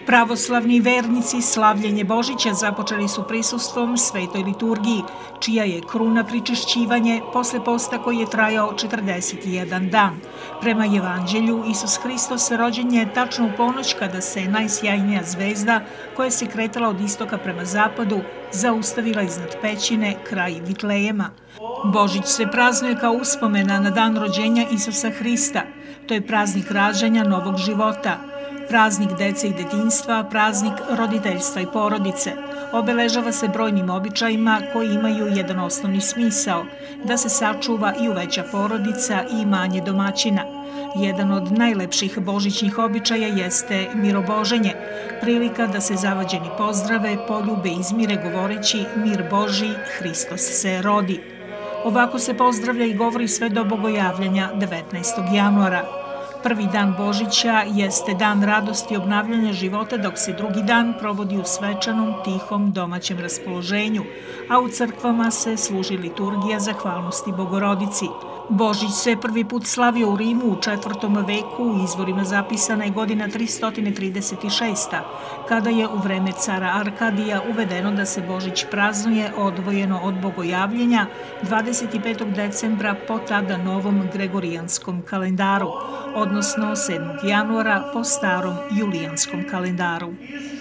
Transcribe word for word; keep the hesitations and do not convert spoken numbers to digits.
Pravoslavni vernici slavljenje Božića započeli su prisustvom svetoj liturgiji, čija je kruna pričešćivanje posle posta koji je trajao četrdeset jedan dan. Prema Evanđelju, Isus Hristos rođen je tačno u ponoć kada se najsjajnija zvezda, koja se kretala od istoka prema zapadu, zaustavila iznad pećine kraj Vitlejema. Božić se praznuje kao uspomena na dan rođenja Isusa Hrista. To je praznik rađanja novog života. Praznik dece i detinjstva, praznik roditeljstva i porodice. Obeležava se brojnim običajima koji imaju jedan osnovni smisao, da se sačuva i uveća porodica i imanje domaćina. Jedan od najlepših božićnih običaja jeste miroboženje, prilika da se zavađeni pozdrave, poljube i izmire govoreći mir Božji, Hristos se rodi. Ovako se pozdravlja i govori sve do bogojavljanja devetnaestog januara. Prvi dan Božića jeste dan radosti i obnavljanja života, dok se drugi dan provodi u svečanom, tihom, domaćem raspoloženju, a u crkvama se služi liturgija zahvalnosti Bogorodici. Božić se prvi put slavio u Rimu u četvrtom veku, u izvorima zapisana je godina tristo trideset šesta. kada je u vreme cara Arkadija uvedeno da se Božić praznuje odvojeno od bogojavljenja dvadeset petog decembra po tada novom gregorijanskom kalendaru, odnosno sedmog januara po starom julijanskom kalendaru.